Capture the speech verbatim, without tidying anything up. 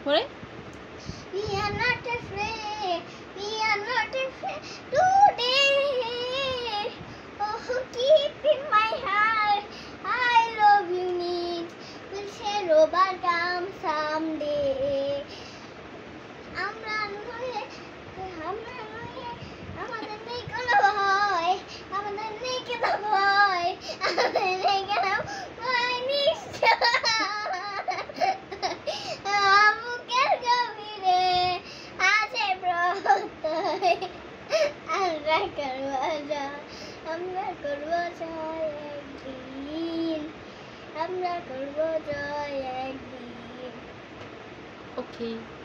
পরে We are not afraid. We are not afraid today. Oh, keep in my heart. I love you need. We'll share overcome someday. আমরা নয়, আমরা নয়, আমাদের নেই কোনো ভয়, আমাদের নেই কোনো ভয়, আমাদের নেই কোনো ভয় নিশ্চয়। বুকের গভীরে আছে প্রত্যয়, আমরা করবো জয়, আমরা করবো জয় একদিন, আমরা করবো জয় একদিন। ওকে।